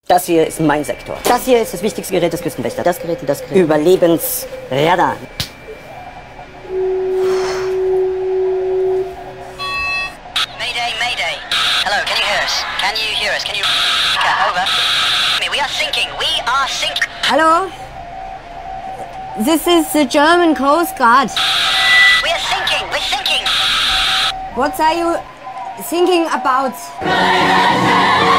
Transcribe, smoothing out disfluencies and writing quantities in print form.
Das hier ist mein Sektor. Das hier ist das wichtigste Gerät des Küstenwächters. Das Gerät und das Gerät. Überlebensradar. Mayday, Mayday. Hello, can you hear us? Can you hear us? Can you... Over. We are sinking. We are sinking. Hello? This is the German Coast Guard. We are sinking. We're sinking. What are you thinking about?